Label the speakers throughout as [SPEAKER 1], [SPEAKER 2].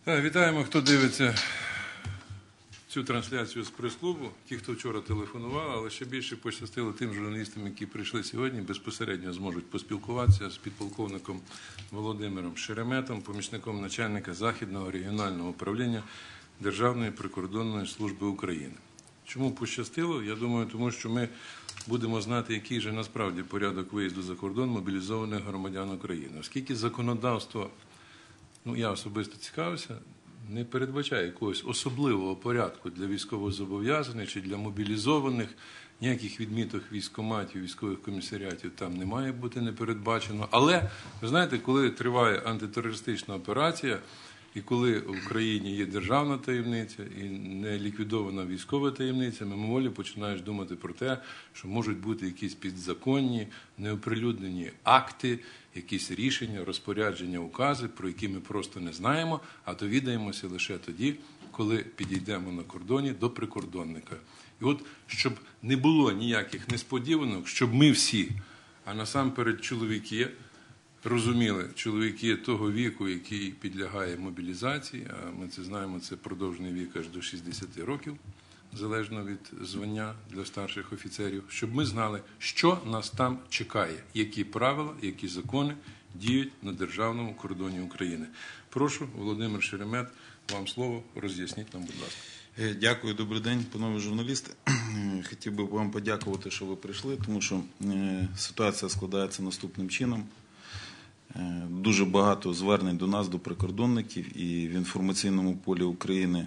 [SPEAKER 1] Вітаємо, хто дивиться цю трансляцію з прес-клубу, ті, хто вчора телефонував, але ще більше пощастило тим журналістам, які прийшли сьогодні, безпосередньо зможуть поспілкуватися з підполковником Володимиром Шереметом, помічником начальника Західного регіонального управління Державної прикордонної служби України. Чому пощастило? Я думаю, тому що ми будемо знати, який же насправді порядок виїзду за кордон мобілізованих громадян України. Оскільки законодавство, я особисто цікавився, не передбачає якогось особливого порядку для військовозобов'язаних чи для мобілізованих, ніяких відміток військкоматів, військових комісаріатів там не має бути, не передбачено. Але, ви знаєте, коли триває антитерористична операція, і коли в Україні є державна таємниця і не ліквідована військова таємниця, мимоволі починаєш думати про те, що можуть бути якісь підзаконні, неоприлюднені акти, якісь рішення, розпорядження, укази, про які ми просто не знаємо, а довідаємося лише тоді, коли підійдемо на кордоні до прикордонника. І от, щоб не було ніяких несподіванок, щоб ми всі, а насамперед чоловіки, розуміли, чоловіки того віку, який підлягає мобілізації, а ми це знаємо, це продовжений вік аж до 60 років, залежно від звання для старших офіцерів, щоб ми знали, що нас там чекає, які правила, які закони діють на державному кордоні України. Прошу, Володимир Шеремет, вам слово, роз'ясніть нам, будь ласка.
[SPEAKER 2] Дякую, добрий день, панове журналісти. Хотів би вам подякувати, що ви прийшли, тому що ситуація складається наступним чином. Дуже багато звернень до нас, до прикордонників, і в інформаційному полі України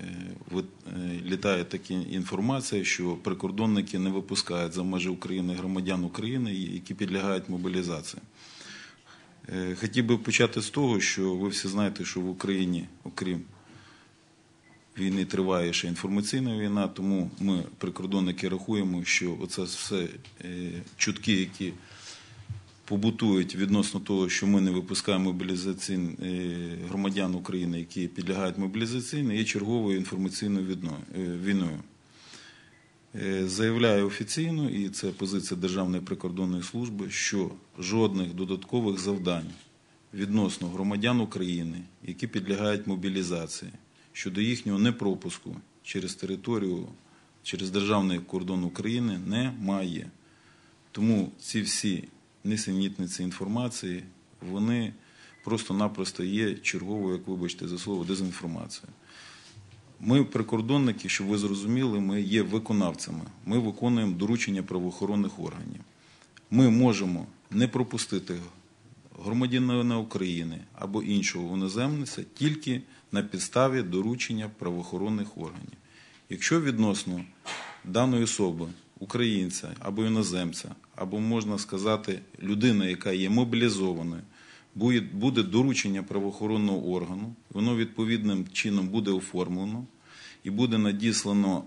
[SPEAKER 2] літає така інформація, що прикордонники не випускають за межі України громадян України, які підлягають мобілізації. Хотів би почати з того, що ви всі знаєте, що в Україні, окрім війни, триває ще інформаційна війна, тому ми, прикордонники, рахуємо, що оце все чутки, які побутують відносно того, що ми не випускаємо громадян України, які підлягають мобілізаційній, є черговою інформаційною війною. Заявляю офіційно, і це позиція Державної прикордонної служби, що жодних додаткових завдань відносно громадян України, які підлягають мобілізації, щодо їхнього непропуску через територію, через державний кордон України немає. Тому ці всі несенітниці інформації, вони просто-напросто є черговою, як вибачте за слово, дезінформацією. Ми, прикордонники, щоб ви зрозуміли, ми є виконавцями. Ми виконуємо доручення правоохоронних органів. Ми можемо не пропустити громадянина України або іншого іноземця тільки на підставі доручення правоохоронних органів. Якщо відносно даної особи, українця або іноземця, або, можна сказати, людина, яка є мобілізованою, буде доручення правоохоронного органу, воно відповідним чином буде оформлено і буде надіслано,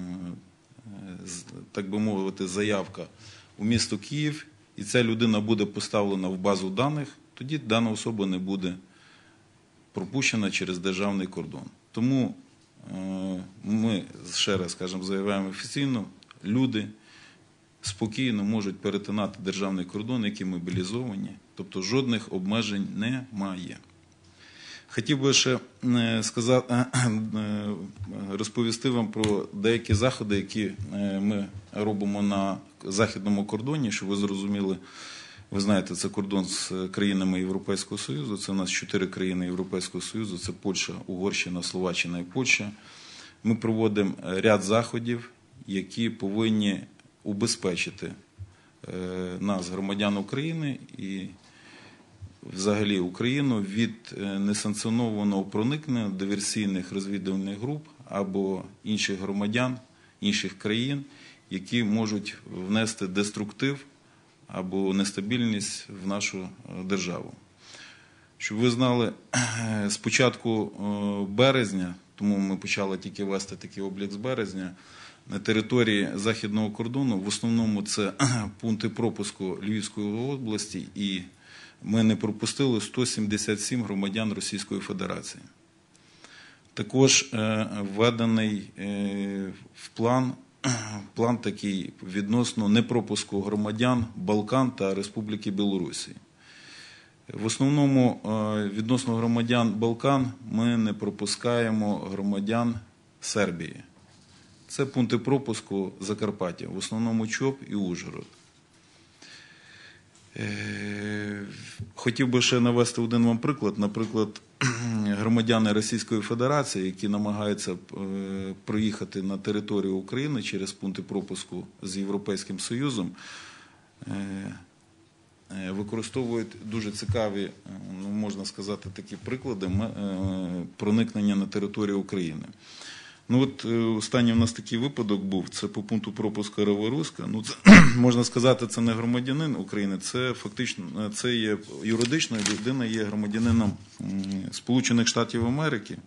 [SPEAKER 2] так би мовити, заявка у місто Київ, і ця людина буде поставлена в базу даних, тоді дана особа не буде пропущена через державний кордон. Тому ми, ще раз скажемо, заявляємо офіційно, люди спокійно можуть перетинати державний кордон, які мобілізовані, тобто жодних обмежень немає. Хотів би ще розповісти вам про деякі заходи, які ми робимо на західному кордоні, щоб ви зрозуміли. Ви знаєте, це кордон з країнами Європейського Союзу, це у нас 4 країни Європейського Союзу, це Польща, Угорщина, Словаччина і Польща. Ми проводимо ряд заходів, які повинні убезпечити нас, громадян України і взагалі Україну від несанкціонованого проникнення диверсійних розвідувальних груп або інших громадян, інших країн, які можуть внести деструктив або нестабільність в нашу державу. Щоб ви знали, з початку березня, тому ми почали тільки вести такий облік з березня, на території західного кордону, в основному це пункти пропуску Львівської області, і ми не пропустили 177 громадян Російської Федерації. Також введений в план такий відносно непропуску громадян Балкан та Республіки Білорусі. В основному відносно громадян Балкан ми не пропускаємо громадян Сербії. Це пункти пропуску Закарпаття, в основному ЧОП і Ужгород. Хотів би ще навести один вам приклад. Наприклад, громадяни Російської Федерації, які намагаються проїхати на територію України через пункти пропуску з Європейським Союзом, використовують дуже цікаві, можна сказати, такі приклади проникнення на територію України. Ну от останній у нас такий випадок був, це по пункту пропуску Рава-Руська. Ну, це, можна сказати, це не громадянин України, це фактично, це є юридична людина, є громадянином Сполучених Штатів Америки,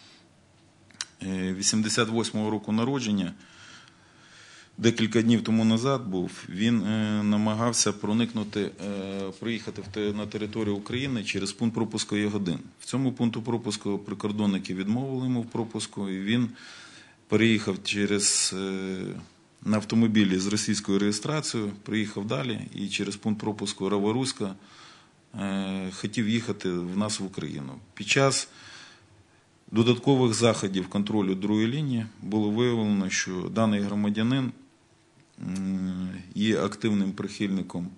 [SPEAKER 2] 88-го року народження. Декілька днів тому назад був, він намагався проїхати на територію України через пункт пропуску Ягодин. В цьому пункту пропуску прикордонники відмовили йому в пропуску, і він переїхав на автомобілі з російською реєстрацією, приїхав далі і через пункт пропуску Рава-Руська хотів їхати в нас в Україну. Під час додаткових заходів контролю другої лінії було виявлено, що даний громадянин є активним прихильником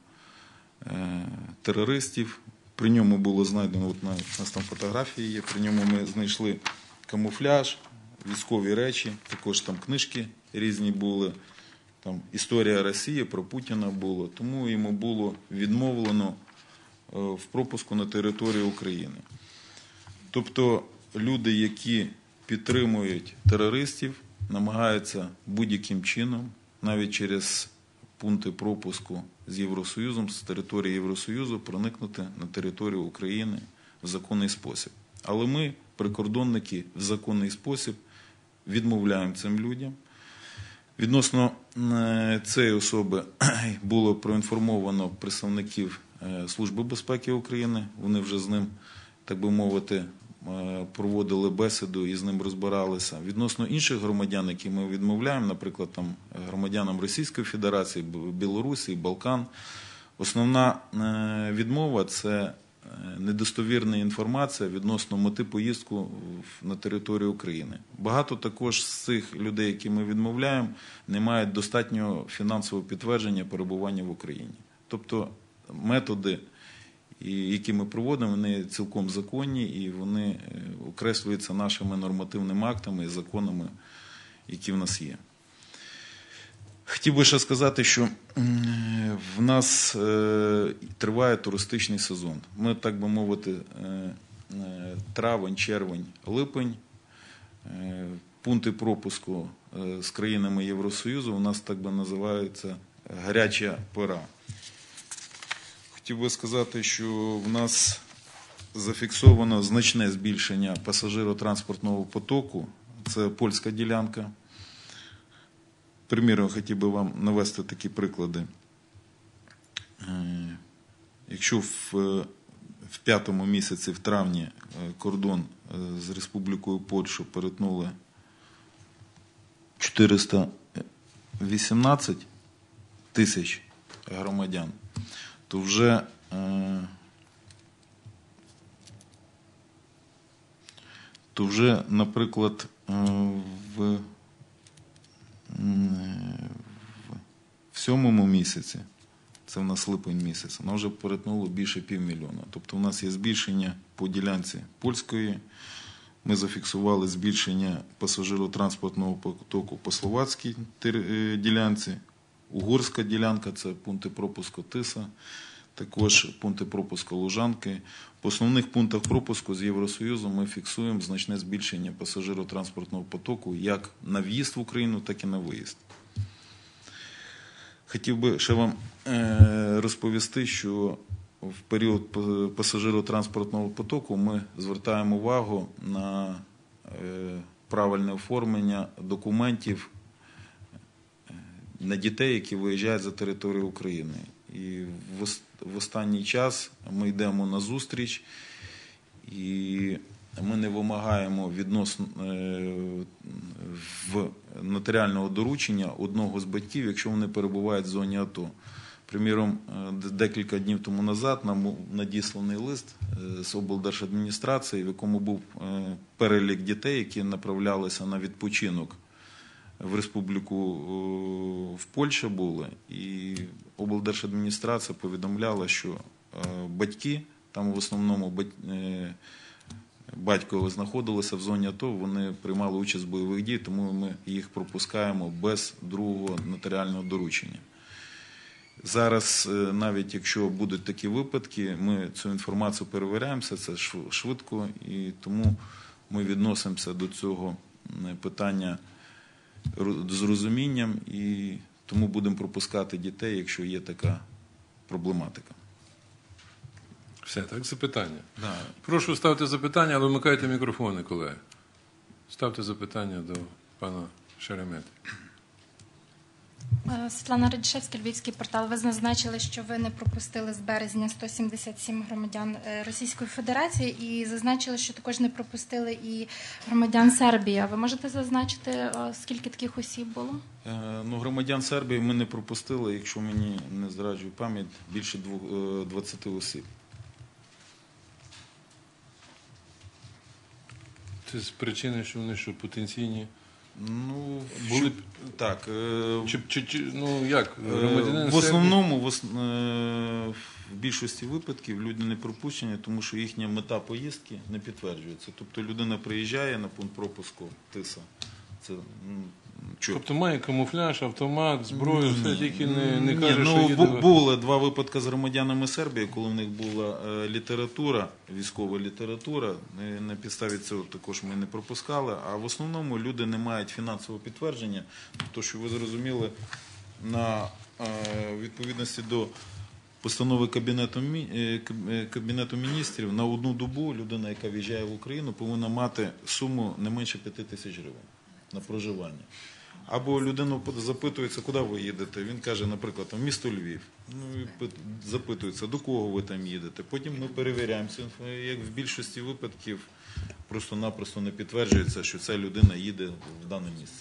[SPEAKER 2] терористів. При ньому було знайдено, от у нас там фотографії є, при ньому ми знайшли камуфляж, військові речі, також там книжки різні були, там історія Росії про Путіна було, тому йому було відмовлено в пропуску на територію України. Тобто люди, які підтримують терористів, намагаються будь-яким чином, навіть через пункти пропуску з Євросоюзом, з території Євросоюзу, проникнути на територію України в законний спосіб. Але ми, прикордонники, в законний спосіб відмовляємо цим людям. Відносно цієї особи було проінформовано представників Служби безпеки України, вони вже з ним, так би мовити, проводили бесіду і з ним розбиралися. Відносно інших громадян, які ми відмовляємо, наприклад, там, громадянам Російської Федерації, Білорусі, Балкан, основна відмова – це недостовірна інформація відносно мети поїздку на територію України. Багато також з цих людей, які ми відмовляємо, не мають достатнього фінансового підтвердження перебування в Україні. Тобто методи, які ми проводимо, вони цілком законні і вони окреслюються нашими нормативними актами і законами, які в нас є. Хотів би ще сказати, що в нас триває туристичний сезон. Ми, так би мовити, травень, червень, липень, пункти пропуску з країнами Євросоюзу у нас, так би називаються, гаряча пора. Хотів би сказати, що в нас зафіксовано значне збільшення пасажиротранспортного потоку. Це польська ділянка. Приміром, хотів би вам навести такі приклади. Якщо в 5-му місяці, в травні, кордон з Республікою Польща перетнули 418 тисяч громадян, то вже, наприклад, в 7-му місяці, це в нас липень місяць, воно вже перетнуло більше 500 000. Тобто у нас є збільшення по ділянці польської, ми зафіксували збільшення пасажиротранспортного потоку по словацькій ділянці, угорська ділянка, це пункти пропуску Тиса, також пункти пропуску Лужанки. По основних пунктах пропуску з Євросоюзу ми фіксуємо значне збільшення пасажиротранспортного потоку як на в'їзд в Україну, так і на виїзд. Хотів би ще вам розповісти, що в період пасажиротранспортного потоку ми звертаємо увагу на правильне оформлення документів на дітей, які виїжджають за територію України. І в останній час ми йдемо на зустріч, і ми не вимагаємо нотаріального доручення одного з батьків, якщо вони перебувають в зоні АТО. Приміром, декілька днів тому назад нам був надісланий лист з облдержадміністрації, в якому був перелік дітей, які направлялися на відпочинок в республіку в Польщі були. І облдержадміністрація повідомляла, що батьки, там в основному батько знаходилися в зоні АТО, вони приймали участь в бойових діях, тому ми їх пропускаємо без другого нотаріального доручення. Зараз, навіть якщо будуть такі випадки, ми цю інформацію перевіряємося, це швидко, і тому ми відносимося до цього питання з розумінням, і тому будемо пропускати дітей, якщо є така проблематика.
[SPEAKER 1] Все, так, запитання.
[SPEAKER 2] Да.
[SPEAKER 1] Прошу ставити запитання, але вмикайте мікрофони, колеги. Ставте запитання до пана Шеремета.
[SPEAKER 3] Світлана Радішевська, Львівський портал. Ви зазначили, що ви не пропустили з березня 177 громадян Російської Федерації і зазначили, що також не пропустили і громадян Сербії. Ви можете зазначити, скільки таких осіб було?
[SPEAKER 2] Ну, громадян Сербії ми не пропустили, якщо мені не зраджує пам'ять, більше 20 осіб.
[SPEAKER 1] Це з причини, що вони потенційні?
[SPEAKER 2] Ну,
[SPEAKER 1] були
[SPEAKER 2] так.
[SPEAKER 1] Ну, як? Громадянин
[SPEAKER 2] в основному, в більшості випадків люди не пропущені, тому що їхня мета поїздки не підтверджується. Тобто людина приїжджає на пункт пропуску ТИСа. Це,
[SPEAKER 1] тобто має камуфляж, автомат, зброю, все тільки не каже, що їде.
[SPEAKER 2] Були два випадки з громадянами Сербії, коли в них була література, військова література. На підставі цього також ми не пропускали. А в основному люди не мають фінансового підтвердження. Тобто, що ви зрозуміли, на відповідності до постанови Кабінету міністрів на одну добу людина, яка в'їжджає в Україну, повинна мати суму не менше 5 тисяч гривень на проживання. Або людину запитується, куди ви їдете. Він каже, наприклад, в місто Львів. Ну, запитується, до кого ви там їдете. Потім ми перевіряємо. Як в більшості випадків просто-напросто не підтверджується, що ця людина їде в дане місце.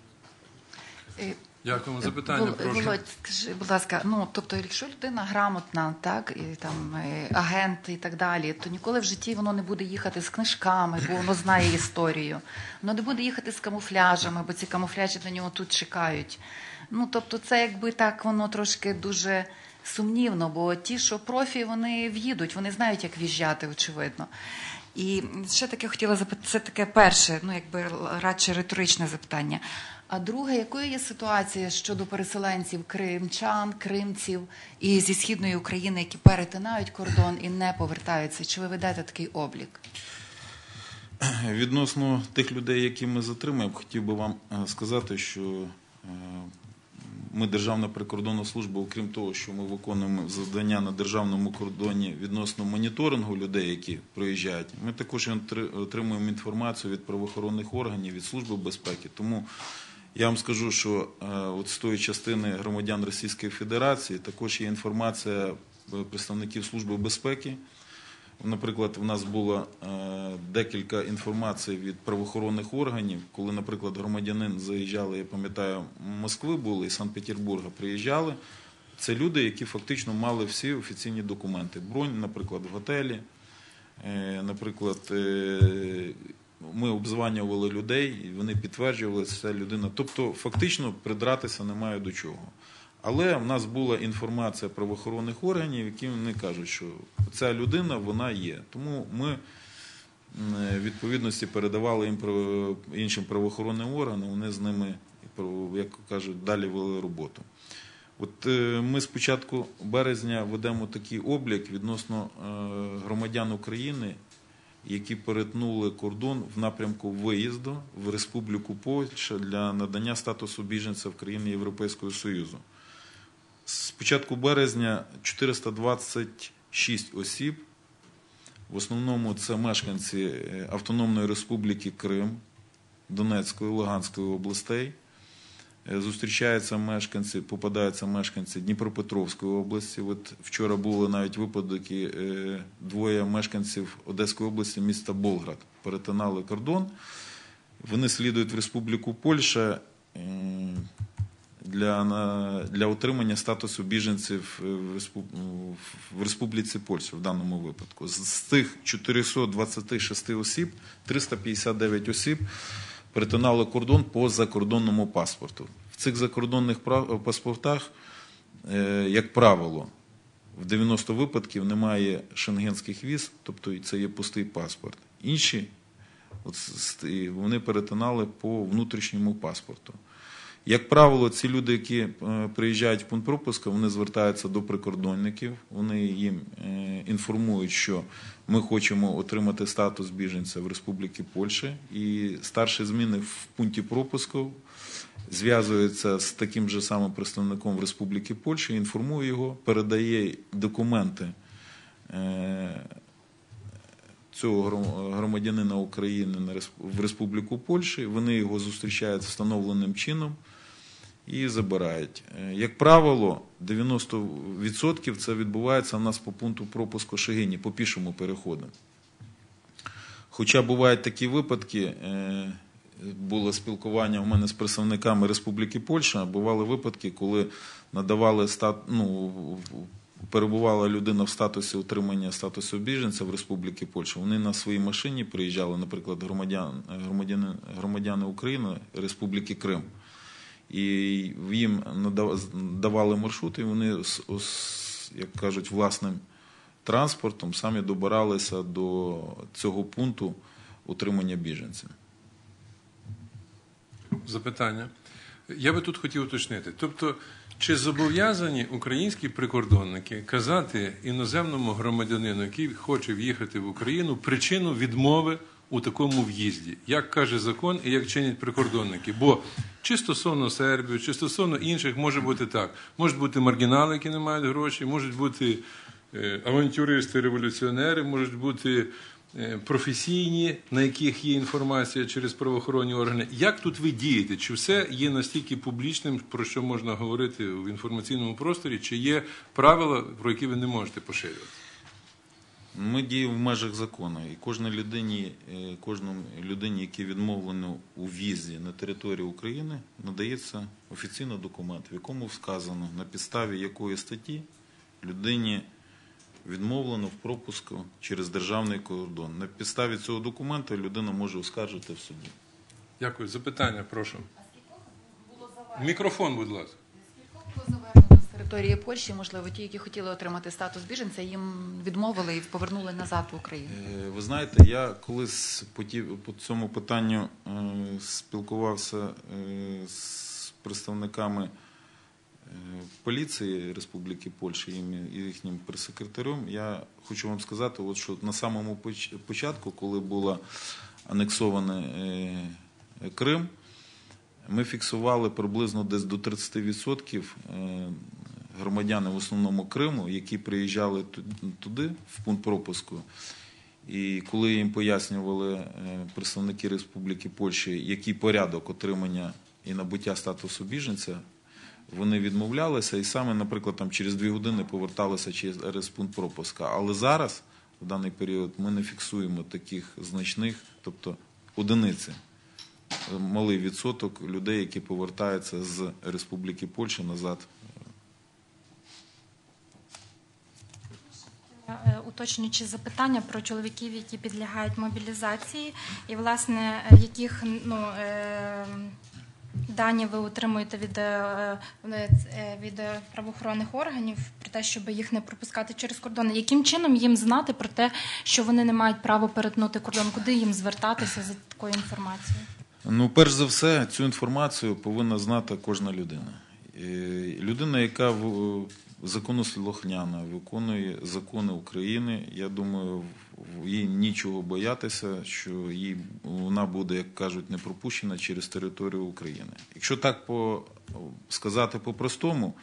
[SPEAKER 1] Дякуємо. Запитання, прошу.
[SPEAKER 4] Володь, скажи, будь ласка, ну, тобто, якщо людина грамотна, так, і там агент і так далі, то ніколи в житті воно не буде їхати з книжками, бо воно знає історію. Воно не буде їхати з камуфляжами, бо ці камуфляжі на нього тут чекають. Ну, тобто, це якби так воно трошки дуже сумнівно, бо ті, що профі, вони в'їдуть, вони знають, як в'їжджати, очевидно. І ще таке хотіла запитати, це таке перше, ну, якби радше риторичне запитання. А друге, якою є ситуація щодо переселенців кримчан, кримців і зі Східної України, які перетинають кордон і не повертаються? Чи ви ведете такий облік?
[SPEAKER 2] Відносно тих людей, які ми затримуємо, хотів би вам сказати, що ми, Державна прикордонна служба, окрім того, що ми виконуємо завдання на державному кордоні відносно моніторингу людей, які проїжджають, ми також отримуємо інформацію від правоохоронних органів, від Служби безпеки. Тому я вам скажу, що от з тої частини громадян Російської Федерації також є інформація представників Служби безпеки. Наприклад, у нас було декілька інформацій від правоохоронних органів, коли, наприклад, громадянин заїжджали, я пам'ятаю, Москви були і Санкт-Петербурга приїжджали. Це люди, які фактично мали всі офіційні документи. Бронь, наприклад, в готелі, наприклад, ми обзванювали людей, і вони підтверджували, що це людина. Тобто, фактично, придратися немає до чого. Але в нас була інформація правоохоронних органів, які вони кажуть, що ця людина, вона є. Тому ми в відповідності передавали іншим правоохоронним органам, вони з ними, як кажуть, далі вели роботу. От ми з початку березня ведемо такий облік відносно громадян України, які перетнули кордон в напрямку виїзду в Республіку Польща для надання статусу біженця в країни Європейського Союзу. З початку березня 426 осіб, в основному це мешканці Автономної Республіки Крим, Донецької, Луганської областей. Зустрічаються мешканці, попадаються мешканці Дніпропетровської області. От вчора були навіть випадки, двоє мешканців Одеської області, міста Болград, перетинали кордон. Вони слідують в Республіку Польща. для отримання статусу біженців в Республіці Польща в даному випадку. З тих 426 осіб, 359 осіб перетинали кордон по закордонному паспорту. В цих закордонних паспортах, як правило, в 90 випадків немає шенгенських віз, тобто це є пустий паспорт. Інші вони перетинали по внутрішньому паспорту. Як правило, ці люди, які приїжджають в пункт пропуску, вони звертаються до прикордонників, вони їм інформують, що ми хочемо отримати статус біженця в Республіці Польща, і старші зміни в пункті пропуску зв'язується з таким же самим представником в Республіці Польща, інформує його, передає документи цього громадянина України в Республіку Польща, вони його зустрічають встановленим чином і забирають. Як правило, 90% це відбувається у нас по пункту пропуску Шегині, по пішому переходу. Хоча бувають такі випадки, було спілкування у мене з представниками Республіки Польща, бували випадки, коли надавали перебувала людина в статусі отримання статусу біженця в Республіці Польща, вони на своїй машині приїжджали, наприклад, громадяни України, Республіки Крим, і їм давали маршрут, і вони, як кажуть, власним транспортом самі добиралися до цього пункту утримання біженців.
[SPEAKER 1] Запитання. Я би тут хотів уточнити. Тобто, чи зобов'язані українські прикордонники казати іноземному громадянину, який хоче в'їхати в Україну, причину відмови у такому в'їзді? Як каже закон і як чинять прикордонники? Бо чи стосовно Сербії, чи стосовно інших може бути так. Можуть бути маргінали, які не мають грошей, можуть бути авантюристи, революціонери, можуть бути професійні, на яких є інформація через правоохоронні органи. Як тут ви дієте? Чи все є настільки публічним, про що можна говорити в інформаційному просторі, чи є правила, про які ви не можете поширювати?
[SPEAKER 2] Ми діємо в межах закону, і кожній людині, якій відмовлено у в'їзді на територію України, надається офіційний документ, в якому сказано, на підставі якої статті людині відмовлено в пропуску через державний кордон. На підставі цього документу людина може оскаржити в суді.
[SPEAKER 1] Дякую. Запитання, прошу. Мікрофон, будь ласка.
[SPEAKER 4] Скільки було завернено з території Польщі, можливо, ті, які хотіли отримати статус біженця, їм відмовили і повернули назад в Україну?
[SPEAKER 2] Ви знаєте, я колись по цьому питанню спілкувався з представниками поліції Республіки Польща і їхнім прес-секретарем. Я хочу вам сказати, що на самому початку, коли був анексований Крим, ми фіксували приблизно десь до 30% громадян, в основному Криму, які приїжджали туди, в пункт пропуску. І коли їм пояснювали представники Республіки Польща, який порядок отримання і набуття статусу біженця, вони відмовлялися і саме, наприклад, там, через 2 години поверталися через пункт пропуска. Але зараз, в даний період, ми не фіксуємо таких значних, тобто одиниці, малий відсоток людей, які повертаються з Республіки Польща назад.
[SPEAKER 3] Уточнюючи запитання про чоловіків, які підлягають мобілізації, і, власне, яких дані ви отримуєте від правоохоронних органів про те, щоб їх не пропускати через кордон. Яким чином їм знати про те, що вони не мають права перетнути кордон? Куди їм звертатися за такою інформацією?
[SPEAKER 2] Перш за все, цю інформацію повинна знати кожна людина. Людина, яка законослухняна, виконує закони України, я думаю, їй нічого боятися, що вона буде, як кажуть, не пропущена через територію України. Якщо так сказати по-простому,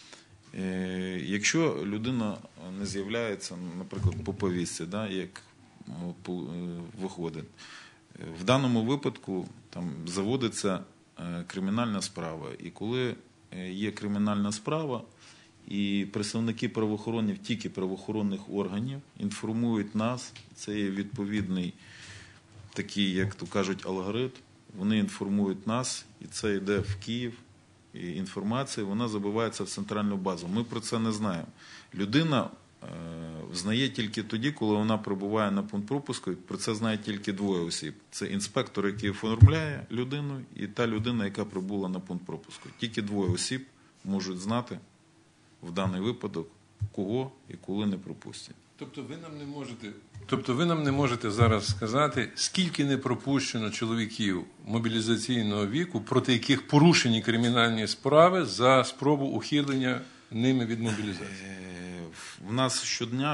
[SPEAKER 2] якщо людина не з'являється, наприклад, по повістці, як виходить, в даному випадку там заводиться кримінальна справа. І коли є кримінальна справа, і представники правоохоронних, тільки правоохоронних органів інформують нас, це є відповідний такий, як то кажуть, алгоритм, вони інформують нас, і це йде в Київ, і інформації, вона забивається в центральну базу. Ми про це не знаємо. Людина знає тільки тоді, коли вона прибуває на пункт пропуску, і про це знає тільки двоє осіб. Це інспектор, який оформляє людину, і та людина, яка прибула на пункт пропуску. Тільки двоє осіб можуть знати в даний випадок, кого і коли не пропустять.
[SPEAKER 1] Тобто ви нам не можете зараз сказати, скільки не пропущено чоловіків мобілізаційного віку, проти яких порушені кримінальні справи за спробу ухилення ними від мобілізації?
[SPEAKER 2] В нас щодня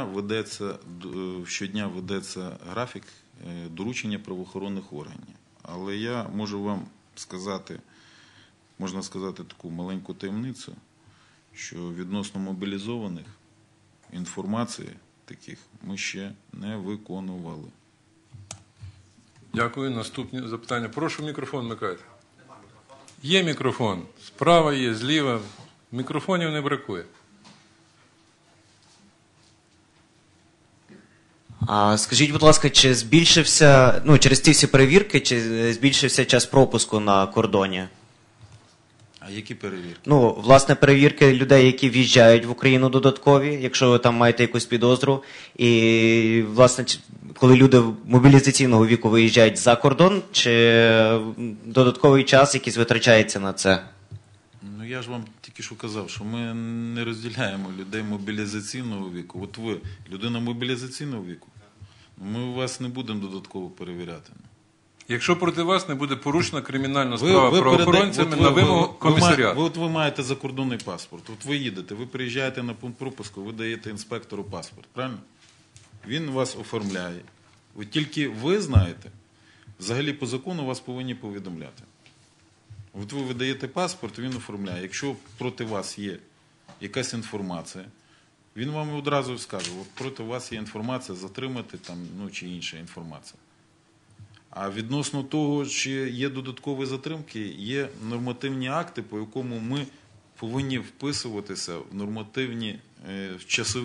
[SPEAKER 2] ведеться графік доручення правоохоронних органів. Але я можу вам сказати, можна сказати, таку маленьку таємницю, що відносно мобілізованих інформації таких ми ще не виконували.
[SPEAKER 1] Дякую. Наступне запитання. Прошу мікрофон вмикайте. Є мікрофон. Справа є, зліва. Мікрофонів не бракує.
[SPEAKER 5] Скажіть, будь ласка, чи збільшився, через ці всі перевірки, чи збільшився час пропуску на кордоні?
[SPEAKER 2] А які перевірки?
[SPEAKER 5] Власне, перевірки людей, які в'їжджають в Україну додаткові, якщо ви там маєте якусь підозру. І, власне, коли люди мобілізаційного віку виїжджають за кордон, чи додатковий час якийсь витрачається на це?
[SPEAKER 2] Я ж вам тільки що казав, що ми не розділяємо людей мобілізаційного віку. От ви, людина мобілізаційного віку, ми вас не будемо додатково перевіряти.
[SPEAKER 1] Якщо проти вас не буде порушена кримінальна справа правоохоронцями на вимогу комісаріату.
[SPEAKER 2] Ви маєте закордонний паспорт, от ви їдете, ви приїжджаєте на пункт пропуску, ви даєте інспектору паспорт, правильно? Він вас оформляє. От тільки ви знаєте, взагалі по закону вас повинні повідомляти. От ви видаєте паспорт, він оформляє. Якщо проти вас є якась інформація, він вам одразу скаже, от проти вас є інформація, затримати там, чи інша інформація. А відносно того, чи є додаткові затримки, є нормативні акти, по якому ми повинні вписуватися в нормативні, в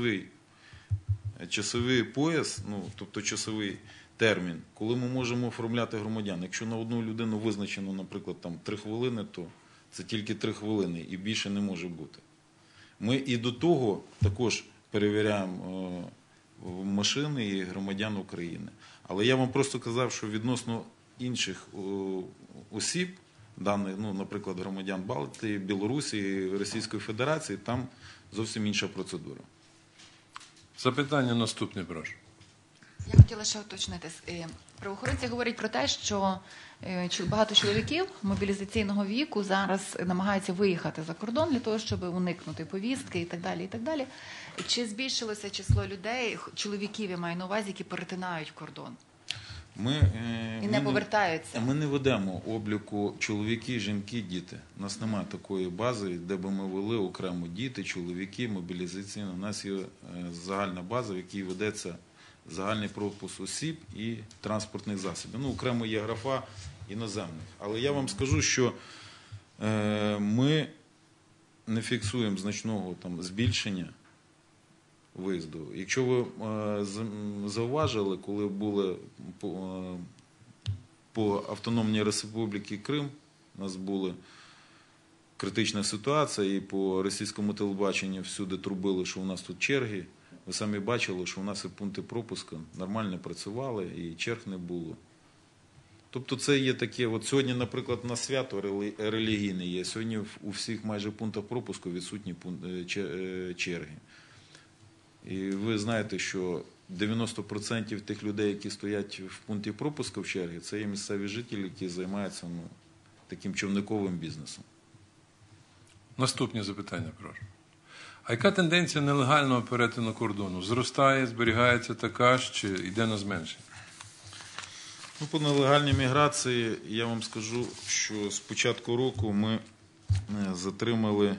[SPEAKER 2] часовий пояс, тобто часовий термін, коли ми можемо оформляти громадян. Якщо на одну людину визначено, наприклад, 3 хвилини, то це тільки 3 хвилини і більше не може бути. Ми і до того також перевіряємо машини і громадян України. Але я вам просто казав, що відносно інших осіб, даних, наприклад, громадян Балтії, Білорусі і Російської Федерації, там зовсім інша процедура.
[SPEAKER 1] Запитання наступне, прошу.
[SPEAKER 4] Я хотіла ще уточнити. Правоохоронці говорять про те, що багато чоловіків мобілізаційного віку зараз намагаються виїхати за кордон для того, щоб уникнути повістки і так далі, і так далі. Чи збільшилося число людей, чоловіків, я маю на увазі, які перетинають кордон? І не повертаються?
[SPEAKER 2] Ми не ведемо обліку чоловіки, жінки, діти. У нас немає такої бази, де би ми вели окремо діти, чоловіки, мобілізаційно. У нас є загальна база, в якій ведеться загальний пропуск осіб і транспортних засобів. Окремо є графа іноземних. Але я вам скажу, що ми не фіксуємо значного збільшення виїзду. Якщо ви зауважили, коли були по Автономній Республіці Крим, у нас була критична ситуація, і по російському телебаченню всюди трубили, що у нас тут черги. Ви самі бачили, що у нас і пункти пропуску нормально працювали, і черг не було. Тобто це є таке, от сьогодні, наприклад, на свято релігійне є, сьогодні у всіх майже пунктах пропуску відсутні черги. І ви знаєте, що 90% тих людей, які стоять в пункті пропуску в чергі, це є місцеві жителі, які займаються таким човниковим бізнесом.
[SPEAKER 1] Наступне запитання, прошу. А яка тенденція нелегального перетину кордону? Зростає, зберігається така ж, чи йде на зменшення?
[SPEAKER 2] По нелегальній міграції я вам скажу, що з початку року ми затримали,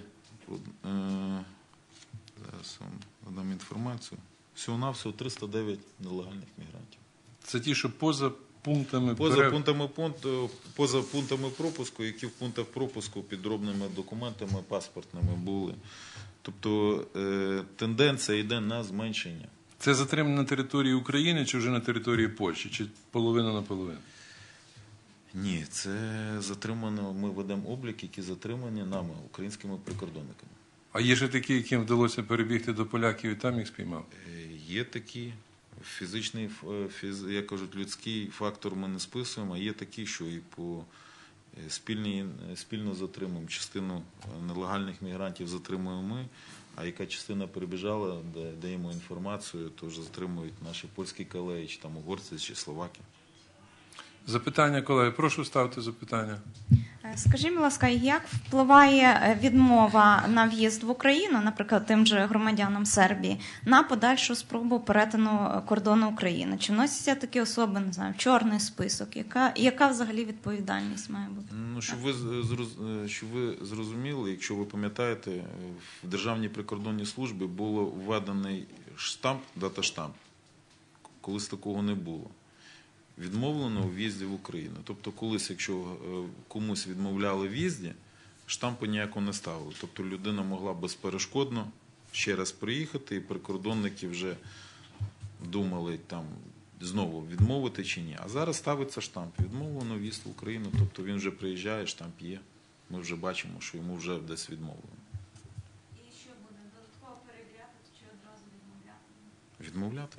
[SPEAKER 2] зараз вам надам інформацію, всього-навсього 309 нелегальних мігрантів.
[SPEAKER 1] Це ті, що поза пунктами
[SPEAKER 2] поза пунктами пропуску, які в пунктах пропуску підробними документами паспортними були. Тобто тенденція йде на зменшення.
[SPEAKER 1] Це затримано на території України чи вже на території Польщі? Чи половина на половину?
[SPEAKER 2] Ні, це затримано, ми ведемо облік, які затримані нами, українськими прикордонниками.
[SPEAKER 1] А є ще такі, яким вдалося перебігти до поляків і там їх спіймав?
[SPEAKER 2] Є такі, фізичний, як кажуть, людський фактор ми не списуємо, а є такі, що і по спільно затримуємо. Частину нелегальних мігрантів затримуємо ми, а яка частина перебіжала, даємо інформацію, то вже затримують наші польські колеги, чи там угорці, чи словаки.
[SPEAKER 1] Запитання, колеги, прошу ставити запитання.
[SPEAKER 6] Скажіть, будь ласка, як впливає відмова на в'їзд в Україну, наприклад, тим же громадянам Сербії, на подальшу спробу перетину кордону України? Чи вносяться такі особи, не знаю, в чорний список? Яка взагалі відповідальність має бути?
[SPEAKER 2] Ну, щоб ви зрозуміли, якщо ви пам'ятаєте, в Державній прикордонній службі було введений штамп, дата-штамп. Колись такого не було. Відмовлено у в'їзді в Україну. Тобто, колись, якщо комусь відмовляли в в'їзді, штампу ніякого не ставили. Тобто, людина могла безперешкодно ще раз приїхати, і прикордонники вже думали там знову відмовити чи ні. А зараз ставиться штамп. Відмовлено в'їзд в Україну. Тобто, він вже приїжджає, штамп є. Ми вже бачимо, що йому вже десь відмовлено.
[SPEAKER 6] І що буде? Додатково перевіряти чи одразу відмовляти?
[SPEAKER 2] Відмовляти.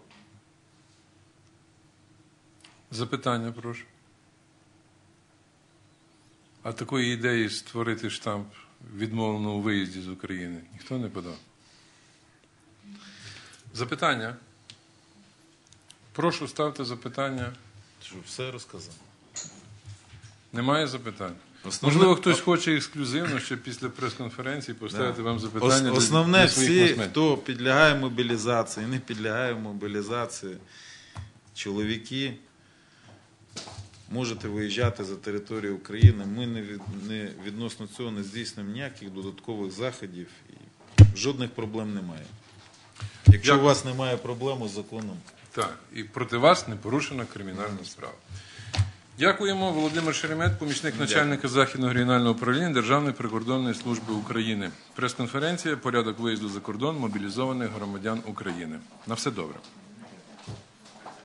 [SPEAKER 1] Запитання, прошу. А такої ідеї створити штамп відмовлено у виїзді з України ніхто не подав? Запитання. Прошу ставте запитання.
[SPEAKER 2] Щоб все розказав.
[SPEAKER 1] Немає запитань?
[SPEAKER 2] Основне-
[SPEAKER 1] Можливо, хтось хоче ексклюзивно ще після прес-конференції поставити вам запитання.
[SPEAKER 2] Основне,
[SPEAKER 1] для своїх
[SPEAKER 2] всі,
[SPEAKER 1] масмедіа.
[SPEAKER 2] хто підлягає мобілізації, не підлягає мобілізації, чоловіки, можете виїжджати за територію України. Ми не відносно цього не здійснюємо ніяких додаткових заходів. І жодних проблем немає. Якщо
[SPEAKER 1] Дякую.
[SPEAKER 2] у вас немає проблем з законом.
[SPEAKER 1] Так, і проти вас не порушена кримінальна справа. Дякуємо. Володимир Шеремет, помічник начальника Західного регіонального управління Державної прикордонної служби України. Прес-конференція «Порядок виїзду за кордон мобілізованих громадян України». На все добре.